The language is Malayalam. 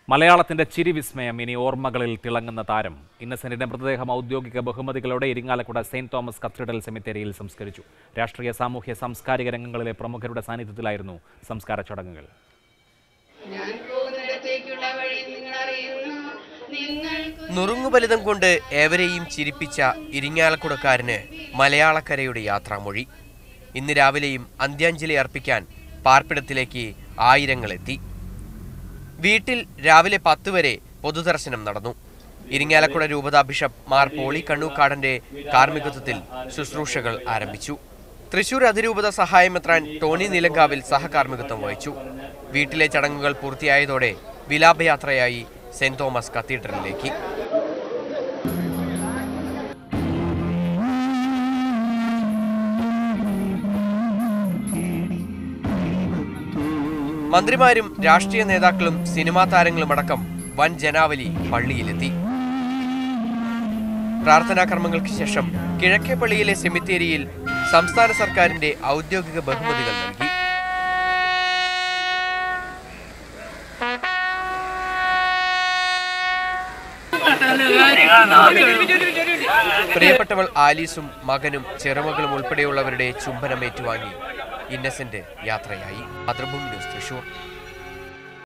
മലയാളത്തിന്റെ ചിരിവിസ്മയം ഇനി ഓർമ്മകളിൽ തിളങ്ങുന്ന താരം. ഇന്നസെന്റിന്റെ മൃതദേഹം ഔദ്യോഗിക ബഹുമതികളോടെ ഇരിങ്ങാലക്കുട സെന്റ് തോമസ് കത്തീഡ്രൽ സെമിത്തേരിയിൽ സംസ്കരിച്ചു. രാഷ്ട്രീയ, സാമൂഹ്യ, സാംസ്കാരിക രംഗങ്ങളിലെ പ്രമുഖരുടെ സാന്നിധ്യത്തിലായിരുന്നു സംസ്കാര ചടങ്ങുകൾ. നുറുങ്ങുബലിതം കൊണ്ട് ഏവരെയും ചിരിപ്പിച്ച ഇരിങ്ങാലക്കുടക്കാരന് മലയാളക്കരയുടെ യാത്രാമൊഴി. ഇന്ന് രാവിലെയും അന്ത്യാഞ്ജലി അർപ്പിക്കാൻ പാർപ്പിടത്തിലേക്ക് ആയിരങ്ങളെത്തി. വീട്ടിൽ രാവിലെ 10 വരെ പൊതുദർശനം നടന്നു. ഇരിങ്ങാലക്കുട രൂപതാ ബിഷപ്പ് മാർ പോളി കണ്ണൂക്കാടന്റെ കാർമ്മികത്വത്തിൽ ശുശ്രൂഷകൾ ആരംഭിച്ചു. തൃശൂർ അതിരൂപത സഹായമെത്രാൻ ടോണി നിലങ്കാവിൽ സഹകാർമ്മികത്വം വഹിച്ചു. വീട്ടിലെ ചടങ്ങുകൾ പൂർത്തിയായതോടെ വിലാപയാത്രയായി സെന്റ് തോമസ് കത്തീഡ്രലിലേക്ക്. മന്ത്രിമാരും രാഷ്ട്രീയ നേതാക്കളും സിനിമാ താരങ്ങളുമടക്കം വൻ ജനാവലി പള്ളിയിലെത്തി. പ്രാർത്ഥനാ കർമ്മങ്ങൾക്ക് ശേഷം കിഴക്കേ പള്ളിയിലെ സെമിത്തേരിയിൽ സംസ്ഥാന സർക്കാരിന്റെ ഔദ്യോഗിക ബഹുമതികൾ നൽകി. പ്രിയപ്പെട്ടവൾ ആലീസും മകനും ചെറുമകളും ഉൾപ്പെടെയുള്ളവരുടെ ചുംബനം ഏറ്റുവാങ്ങി ഇന്നസെന്റ് യാത്രയായി. മാതൃഭൂമി ന്യൂസ്, തൃശൂർ.